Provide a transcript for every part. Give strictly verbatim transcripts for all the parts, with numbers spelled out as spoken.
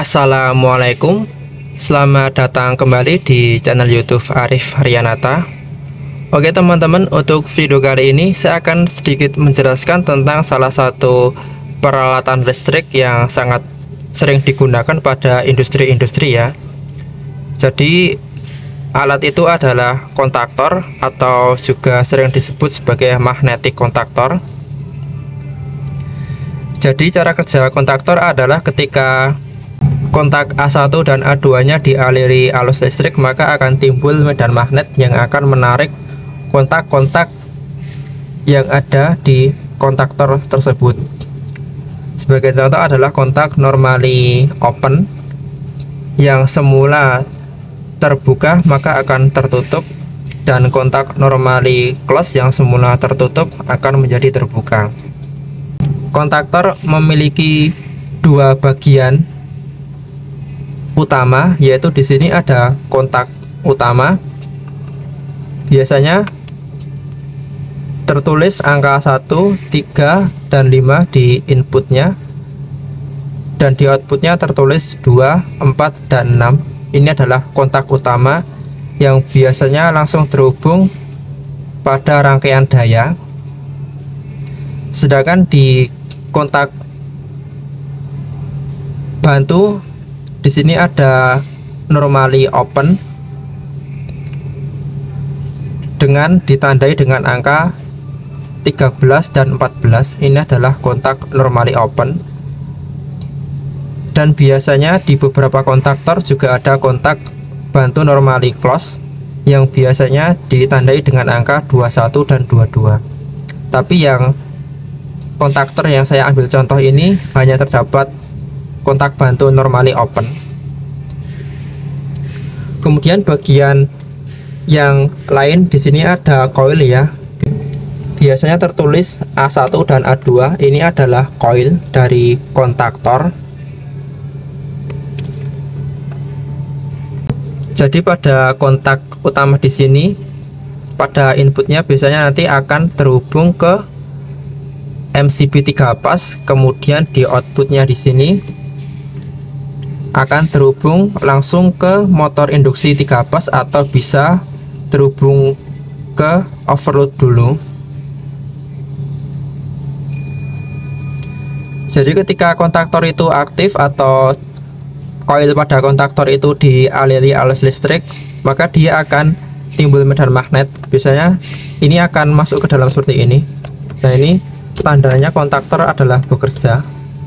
Assalamualaikum, selamat datang kembali di channel YouTube Arif Haryanata. Oke teman-teman, untuk video kali ini saya akan sedikit menjelaskan tentang salah satu peralatan listrik yang sangat sering digunakan pada industri-industri ya. Jadi alat itu adalah kontaktor atau juga sering disebut sebagai magnetic kontaktor. Jadi cara kerja kontaktor adalah ketika kontak A satu dan A dua nya dialiri arus listrik, maka akan timbul medan magnet yang akan menarik kontak-kontak yang ada di kontaktor tersebut. Sebagai contoh adalah kontak normally open yang semula terbuka maka akan tertutup, dan kontak normally close yang semula tertutup akan menjadi terbuka. Kontaktor memiliki dua bagian utama, yaitu di sini ada kontak utama. Biasanya tertulis angka satu, tiga, dan lima di inputnya, dan di outputnya tertulis dua, empat, dan enam. Ini adalah kontak utama yang biasanya langsung terhubung pada rangkaian daya. Sedangkan di kontak bantu di sini ada normally open dengan ditandai dengan angka tiga belas dan empat belas. Ini adalah kontak normally open. Dan biasanya di beberapa kontaktor juga ada kontak bantu normally close yang biasanya ditandai dengan angka dua puluh satu dan dua puluh dua. Tapi yang kontaktor yang saya ambil contoh ini hanya terdapat kontak bantu normally open. Kemudian bagian yang lain di sini ada coil ya. Biasanya tertulis A satu dan A dua. Ini adalah coil dari kontaktor. Jadi pada kontak utama di sini, pada inputnya biasanya nanti akan terhubung ke M C B tiga pas, kemudian di outputnya di sini akan terhubung langsung ke motor induksi tiga pas, atau bisa terhubung ke overload dulu. Jadi ketika kontaktor itu aktif atau koil pada kontaktor itu dialiri arus listrik, maka dia akan timbul medan magnet. Biasanya ini akan masuk ke dalam seperti ini. Nah, ini tandanya kontaktor adalah bekerja.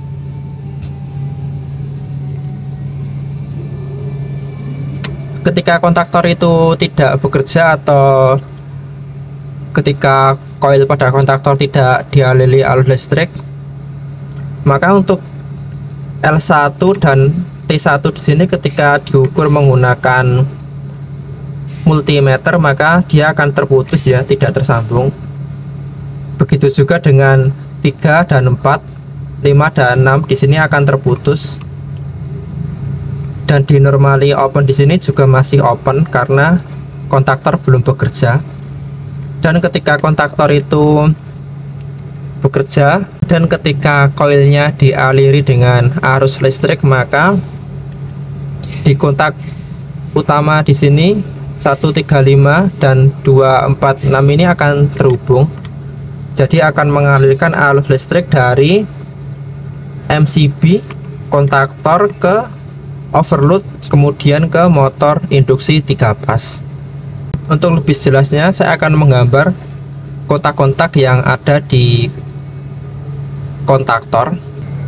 Ketika kontaktor itu tidak bekerja atau ketika koil pada kontaktor tidak dialiri arus listrik, maka untuk L satu dan T satu di sini ketika diukur menggunakan multimeter, maka dia akan terputus ya, tidak tersambung. Begitu juga dengan tiga dan empat, lima dan enam di sini akan terputus. Dan di normally open di sini juga masih open karena kontaktor belum bekerja. Dan ketika kontaktor itu bekerja dan ketika koilnya dialiri dengan arus listrik, maka di kontak utama di sini satu tiga lima dan dua empat enam ini akan terhubung. Jadi akan mengalirkan arus listrik dari M C B kontaktor ke overload, kemudian ke motor induksi tiga pas. Untuk lebih jelasnya saya akan menggambar kontak-kontak yang ada di kontaktor.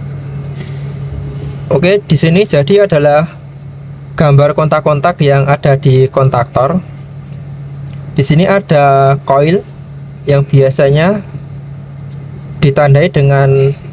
Oke, di sini jadi adalah gambar kontak-kontak yang ada di kontaktor. Di sini ada coil yang biasanya ditandai dengan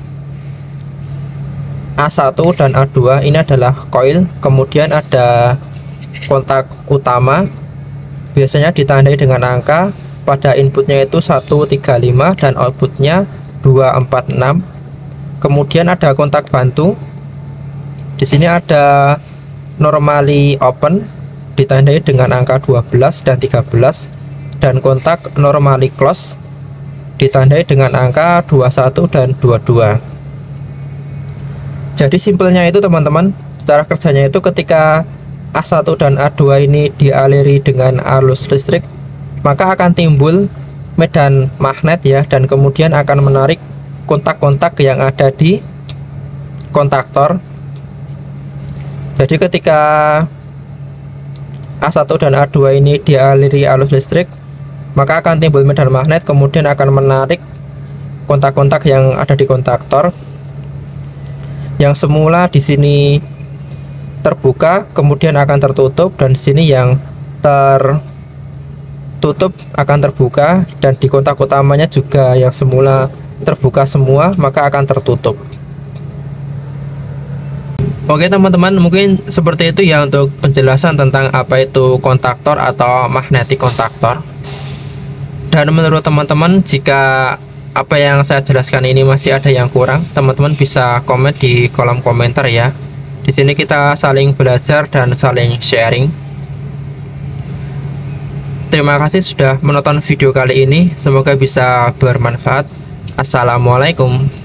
A satu dan A dua. Ini adalah coil. Kemudian ada kontak utama, biasanya ditandai dengan angka, pada inputnya itu satu tiga lima dan outputnya dua empat enam. Kemudian ada kontak bantu. Di sini ada normally open ditandai dengan angka dua belas dan tiga belas, dan kontak normally close ditandai dengan angka dua puluh satu dan dua puluh dua. Jadi simpelnya itu teman-teman, cara kerjanya itu ketika A satu dan A dua ini dialiri dengan arus listrik, maka akan timbul medan magnet ya, dan kemudian akan menarik kontak-kontak yang ada di kontaktor. Jadi ketika A satu dan A dua ini dialiri arus listrik, maka akan timbul medan magnet, kemudian akan menarik kontak-kontak yang ada di kontaktor. Yang semula di sini terbuka kemudian akan tertutup, dan di sini yang tertutup akan terbuka, dan di kontak utamanya juga yang semula terbuka semua maka akan tertutup. Oke teman-teman, mungkin seperti itu ya untuk penjelasan tentang apa itu kontaktor atau magnetic kontaktor. Dan menurut teman-teman, jika apa yang saya jelaskan ini masih ada yang kurang, teman-teman bisa komen di kolom komentar ya. Di sini kita saling belajar dan saling sharing. Terima kasih sudah menonton video kali ini, semoga bisa bermanfaat. Assalamualaikum.